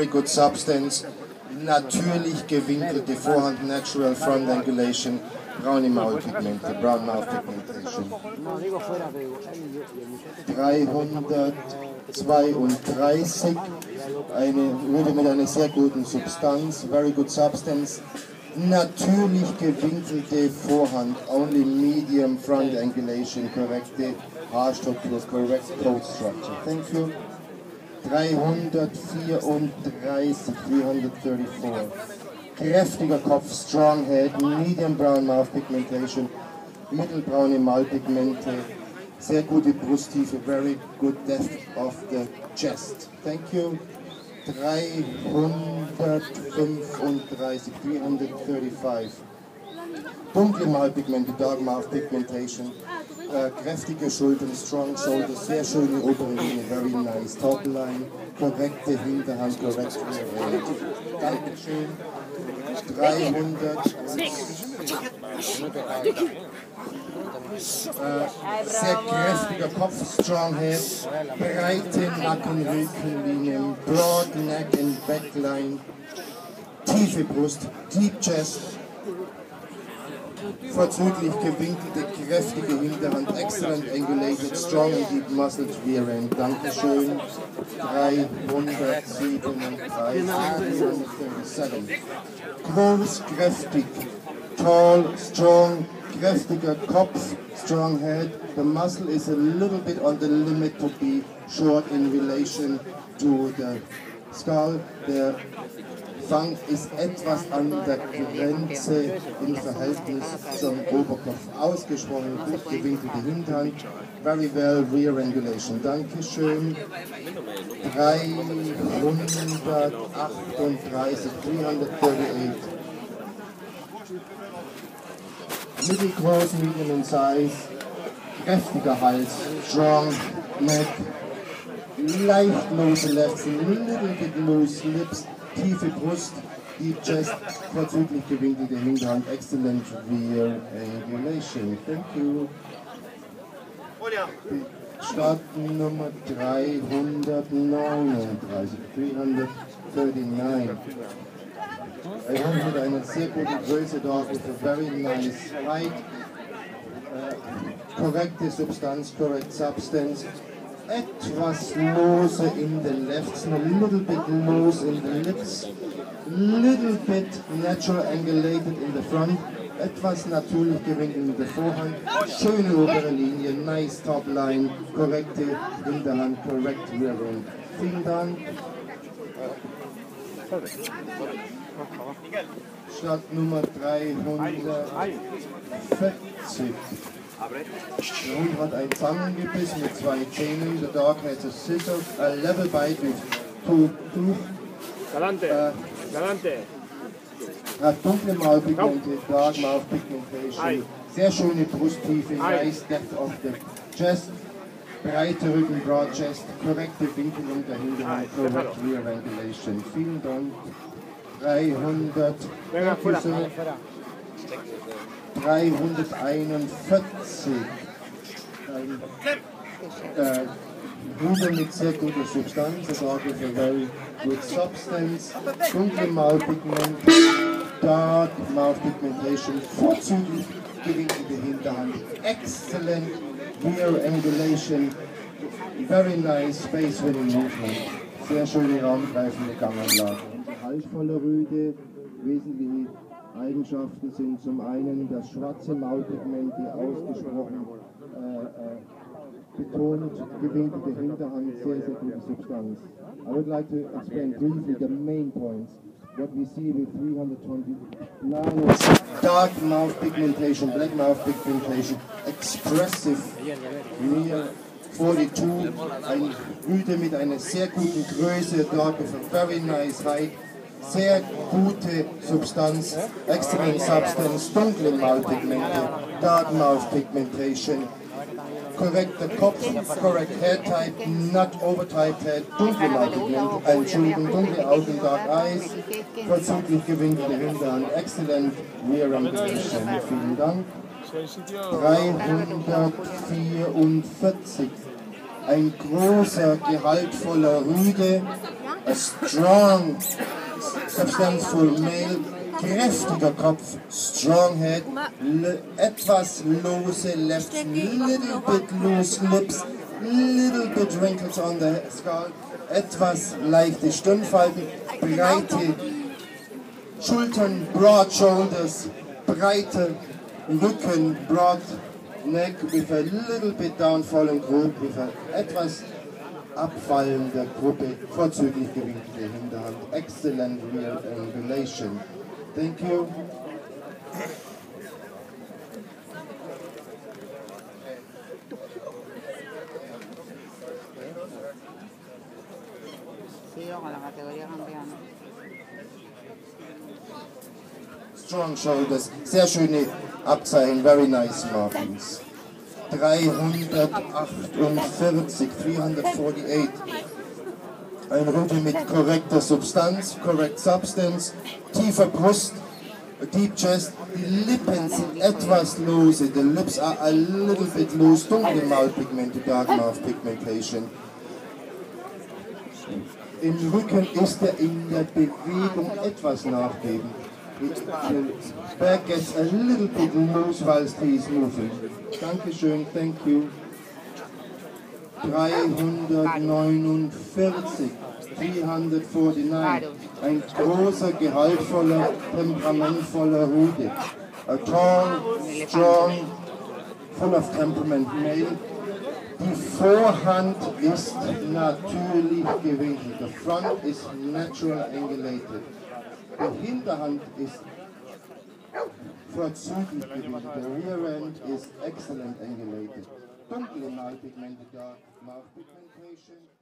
very good substance, natürlich gewinkelte Vorhand, natural front angulation, braune Maulpigmente, brown mouth pigmentation. 332, eine Rüde mit einer sehr guten Substanz, very good substance, natürlich gewinkelte Vorhand, only medium front angulation, korrekte Haarstruktur, correct coat structure. Thank you. 334, 334. Kräftiger Kopf, strong head, medium brown mouth pigmentation, mittelbraune Maulpigmente, sehr gute Brusttiefe, very good depth of the chest. Thank you. 335, 335. Dunkle Maulpigmente, dark mouth pigmentation, kräftige Schultern, strong shoulders, sehr schöne obere Linie, very nice. Top line, korrekte Hinterhand, korrekte Rear. Dankeschön. 300. Sehr kräftiger Kopf, strong head, breite Nacken-Rückenlinien, broad neck and backline, tiefe Brust, deep chest, vorzüglich gewinkelte, kräftige Hinterhand, excellent angulated, strong and deep muscled rear end. Dankeschön. 337, 337. Groß, kräftig, tall, strong, kräftiger Kopf, strong head. The muscle is a little bit on the limit to be short in relation to the skull. Der Fang ist etwas an der Grenze im Verhältnis zum Oberkopf. Ausgesprochen gut gewinkelte Hinterhand. Very well, rear angulation. Dankeschön. 338, 338. Middle close, medium in size. Kräftiger Hals, strong neck. Leicht lose legs, little bit loose lips. Tiefe Brust, deep chest, vorzüglich gewinkelte Hinterhand, excellent rear angulation. Thank you. Startnummer 339, 339. Er kommt mit einer sehr guten Größe dort, with a very nice height. Korrekte Substanz, correct substance. Etwas lose in the left, a little bit loose in the lips, little bit natural angulated in the front, etwas natürlich gewinkelt in der Vorhand, schöne obere Linie, nice top line, korrekte Hinterhand, correct rear end. Vielen Dank. Startnummer 340. Der Hund hat ein Zangengebiss mit zwei Zähnen. The dog has a scissor, a level bite with two teeth. Galante, galante. Hat dunkle Maulpigmente, dark mouth pigmentation. Sehr schöne Brusttiefe, nice depth of the chest. Breite Rücken, broad chest, korrekte Winkelung der Hinterhand, correct rear angulation. Vielen Dank. 300. 341. Rüde mit sehr guter Substanz, das auch with a very good substance. Dunkle Maulpigment, dark mouth pigmentation, vorzüglich gewinkelte Hinterhand, excellent rear angulation, very nice space winning movement, sehr schöne raumgreifende Ganganlage. Halsvolle Rüde, wesentliche Eigenschaften sind zum einen das schwarze Maulpigment, die ausgesprochen betont, gewinkelte Hinterhand, sehr, sehr gute Substanz. I would like to explain briefly the main points. What we see with 329 is dark mouth pigmentation, black mouth pigmentation, expressive rear 42, ein Rüde mit einer sehr guten Größe, dog with a very nice height. Sehr gute Substanz, excellent substance, dunkle Maulpigmente, dark mouth pigmentation, correct the Kopf, correct hair type, not overtyped head, dunkle Maulpigmente, Entschuldigung, dunkle Augen, dark eyes, vorzüglich gewinkelte Hinterhand, excellent rear angulation. Vielen Dank. 344. Ein großer, gehaltvoller Rüde, A strong, substantial male, kräftiger Kopf, strong head, etwas lose lips, little bit loose lips, little bit wrinkles on the skull, etwas leichte Stirnfalten, breite Schultern, broad shoulders, breite Rücken, broad neck with a little bit downfallen group, with a etwas abfallende Gruppe, vorzüglich gewinkelte Hinterhand, excellent rear angulation. Thank you. Strong shoulders, sehr schöne Abzeichen, very nice markings. 348, 348. Ein Rücken mit korrekter Substanz, correct substance, tiefer Brust, deep chest, die Lippen sind etwas lose, the lips are a little bit loose, dunkle Maulpigmente, dark mouth pigmentation. Im Rücken ist er in der Bewegung etwas nachgeben. The back gets a little bit loose whilst he is moving. Dankeschön, thank you. 349, 349. Ein großer, gehaltvoller, temperamentvoller Rudi. A tall, strong, full of temperament male. Die Vorhand ist natürlich gewinkelt. The front is natural angulated. Die Hinterhand ist vorzüglich gewinkelt. The rear end is excellent angulated. Dunkle Malpigmente, dark mouth pigmentation.